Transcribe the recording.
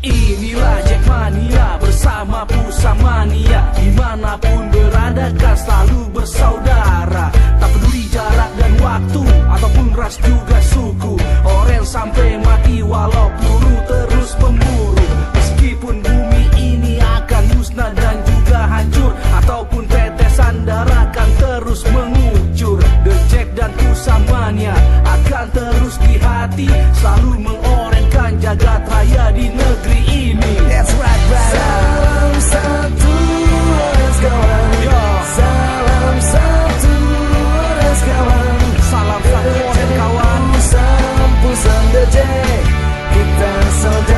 Inilah Jackmania bersama Pusamania, dimanapun berada kan selalu bersaudara. Tak peduli jarak dan waktu, ataupun ras juga suku. Oren sampai mati walau peluru terus memburu. Meskipun bumi ini akan musnah dan juga hancur, ataupun tetesan darah kan terus mengucur. The Jack dan Pusamania akan terus di hati, selalu mengorenkan jagat raya di negeri ini. That's right, brother. Salam satu Orange kawan. Salam satu Orange kawan. Salam satu Orange kawan. Pusam The Jack, kita saudara.